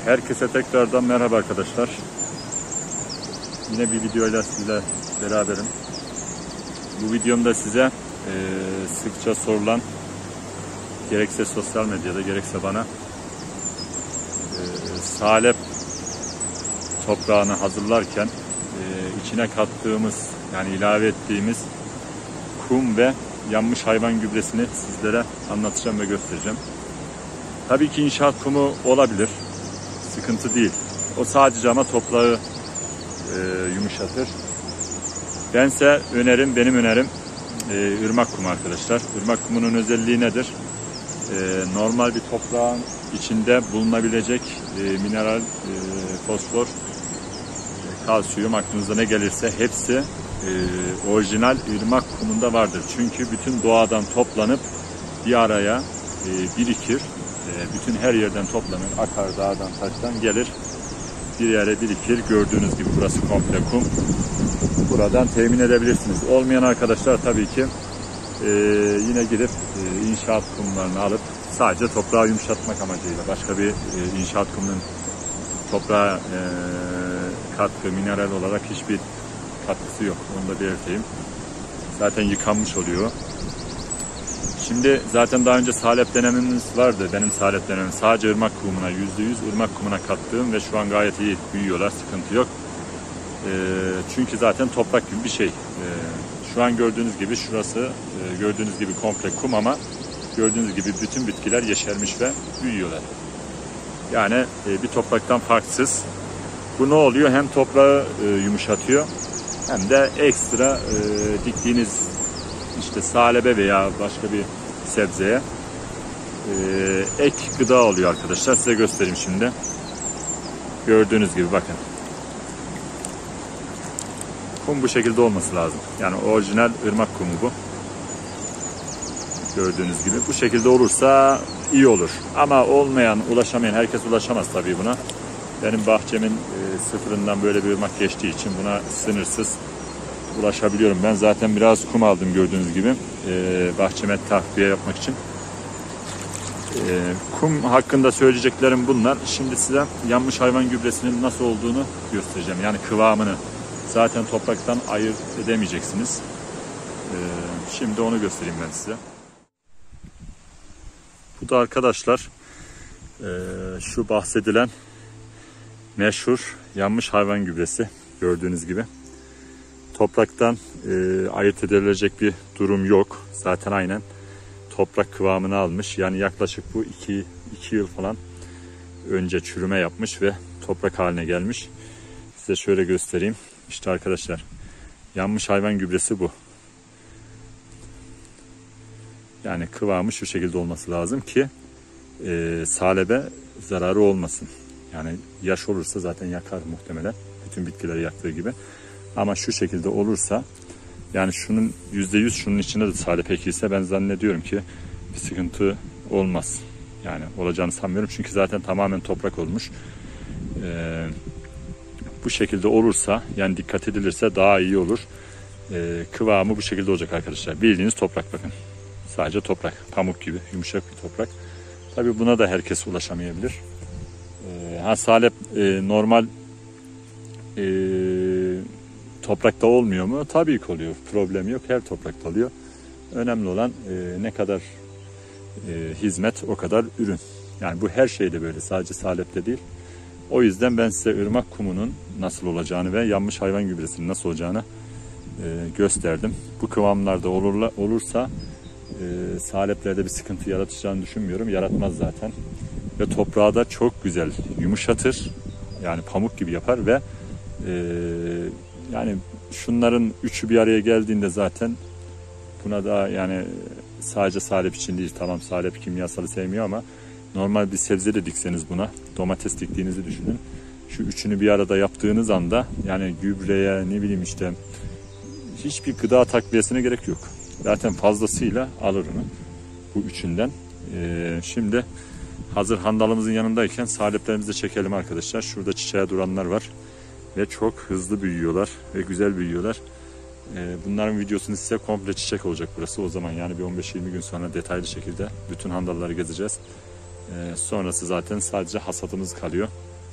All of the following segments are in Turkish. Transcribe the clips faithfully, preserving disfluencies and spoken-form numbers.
Herkese tekrardan merhaba arkadaşlar. Yine bir videoyla sizle beraberim. Bu videomda size e, sıkça sorulan, gerekse sosyal medyada gerekse bana e, salep toprağını hazırlarken e, içine kattığımız, yani ilave ettiğimiz kum ve yanmış hayvan gübresini sizlere anlatacağım ve göstereceğim. Tabii ki inşaat kumu olabilir. Sıkıntı değil. O sadece ama toprağı e, yumuşatır. Bense önerim, benim önerim e, ırmak kumu arkadaşlar. Irmak kumunun özelliği nedir? E, normal bir toprağın içinde bulunabilecek e, mineral, e, fosfor, e, kalsiyum, aklınıza ne gelirse hepsi e, orijinal ırmak kumunda vardır. Çünkü bütün doğadan toplanıp bir araya e, birikir. Bütün her yerden toplanır, akar, dağdan, taştan gelir, bir yere birikir. Gördüğünüz gibi burası komple kum. Buradan temin edebilirsiniz. Olmayan arkadaşlar tabii ki e, yine gidip e, inşaat kumlarını alıp sadece toprağı yumuşatmak amacıyla, başka bir e, inşaat kumunun toprağa e, katkı, mineral olarak hiçbir katkısı yok. Onu da belirteyim. Zaten yıkanmış oluyor. Şimdi zaten daha önce salep denememiz vardı. Benim salep denemem sadece ırmak kumuna, yüzde yüz ırmak kumuna kattığım ve şu an gayet iyi büyüyorlar, sıkıntı yok. E, çünkü zaten toprak gibi bir şey. E, şu an gördüğünüz gibi şurası e, gördüğünüz gibi komple kum ama gördüğünüz gibi bütün bitkiler yeşermiş ve büyüyorlar. Yani e, bir topraktan farksız. Bu ne oluyor? Hem toprağı e, yumuşatıyor hem de ekstra e, diktiğiniz İşte salebe veya başka bir sebzeye e, ek gıda oluyor arkadaşlar. Size göstereyim şimdi. Gördüğünüz gibi bakın. Kum bu şekilde olması lazım. Yani orijinal ırmak kumu bu. Gördüğünüz gibi. Bu şekilde olursa iyi olur. Ama olmayan, ulaşamayan, herkes ulaşamaz tabii buna. Benim bahçemin e, sıfırından böyle bir ırmak geçtiği için buna sınırsız ulaşabiliyorum. Ben zaten biraz kum aldım gördüğünüz gibi ee, bahçeme takviye yapmak için. Ee, kum hakkında söyleyeceklerim bunlar. Şimdi size yanmış hayvan gübresinin nasıl olduğunu göstereceğim. Yani kıvamını zaten topraktan ayırt edemeyeceksiniz. Ee, şimdi onu göstereyim ben size. Bu da arkadaşlar e, şu bahsedilen meşhur yanmış hayvan gübresi. Gördüğünüz gibi. Topraktan e, ayırt edilecek bir durum yok. Zaten aynen toprak kıvamını almış. Yani yaklaşık bu iki, iki yıl falan önce çürüme yapmış ve toprak haline gelmiş. Size şöyle göstereyim. İşte arkadaşlar yanmış hayvan gübresi bu. Yani kıvamı şu şekilde olması lazım ki e, salebe zararı olmasın. Yani yaş olursa zaten yakar muhtemelen. Bütün bitkileri yaktığı gibi. Ama şu şekilde olursa, yani şunun yüzde yüz şunun içinde de salep ekilse ben zannediyorum ki bir sıkıntı olmaz. Yani olacağını sanmıyorum çünkü zaten tamamen toprak olmuş. Ee, bu şekilde olursa, yani dikkat edilirse daha iyi olur. Ee, kıvamı bu şekilde olacak arkadaşlar. Bildiğiniz toprak bakın. Sadece toprak, pamuk gibi yumuşak bir toprak. Tabii buna da herkes ulaşamayabilir. Ee, ha salep e, normal e, toprakta olmuyor mu? Tabii ki oluyor. Problem yok. Her toprakta oluyor. Önemli olan e, ne kadar e, hizmet o kadar ürün. Yani bu her şeyde böyle. Sadece salepte değil. O yüzden ben size ırmak kumunun nasıl olacağını ve yanmış hayvan gübresinin nasıl olacağını e, gösterdim. Bu kıvamlarda olurla, olursa e, saleplerde bir sıkıntı yaratacağını düşünmüyorum. Yaratmaz zaten. Ve toprağı da çok güzel yumuşatır. Yani pamuk gibi yapar ve e, yani şunların üçü bir araya geldiğinde zaten buna da yani sadece salep için değil, tamam salep kimyasalı sevmiyor ama normal bir sebze de dikseniz buna, domates diktiğinizi düşünün. Şu üçünü bir arada yaptığınız anda yani gübreye ne bileyim işte hiçbir gıda takviyesine gerek yok. Zaten fazlasıyla alır onu bu üçünden. Ee, şimdi hazır handalımızın yanındayken saleplerimizi de çekelim arkadaşlar. Şurada çiçeğe duranlar var. Ve çok hızlı büyüyorlar ve güzel büyüyorlar. Bunların videosunu size komple çiçek olacak burası o zaman. Yani bir on beş yirmi gün sonra detaylı şekilde bütün handalları gezeceğiz. Sonrası zaten sadece hasadımız kalıyor.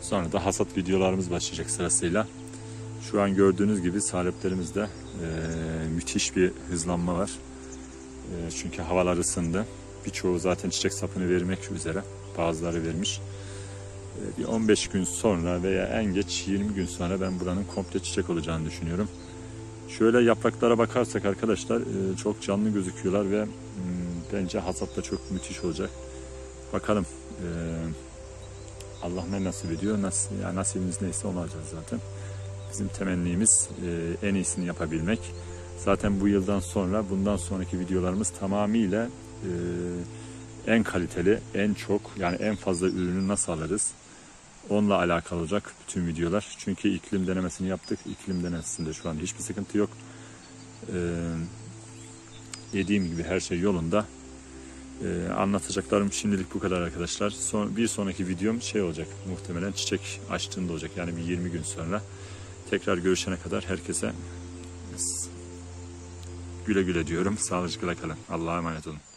Sonra da hasat videolarımız başlayacak sırasıyla. Şu an gördüğünüz gibi saleplerimizde e, müthiş bir hızlanma var. E, çünkü havalar ısındı. Birçoğu zaten çiçek sapını vermek üzere. Bazıları vermiş. E, bir on beş gün sonra veya en geç yirmi gün sonra ben buranın komple çiçek olacağını düşünüyorum. Şöyle yapraklara bakarsak arkadaşlar e, çok canlı gözüküyorlar ve m, bence hasat da çok müthiş olacak. Bakalım. E, Allah ne nasip ediyor. Nasip, yani nasibimiz neyse onu alacağız zaten. Bizim temennimiz e, en iyisini yapabilmek. Zaten bu yıldan sonra, bundan sonraki videolarımız tamamıyla e, en kaliteli, en çok, yani en fazla ürünü nasıl alırız? Onunla alakalı olacak bütün videolar. Çünkü iklim denemesini yaptık. İklim denemesinde şu an hiçbir sıkıntı yok. E, dediğim gibi her şey yolunda. Ee, anlatacaklarım şimdilik bu kadar arkadaşlar. Son, bir sonraki videom şey olacak, muhtemelen çiçek açtığında olacak. Yani bir yirmi gün sonra. Tekrar görüşene kadar herkese güle güle diyorum. Sağlıcakla kalın. Allah'a emanet olun.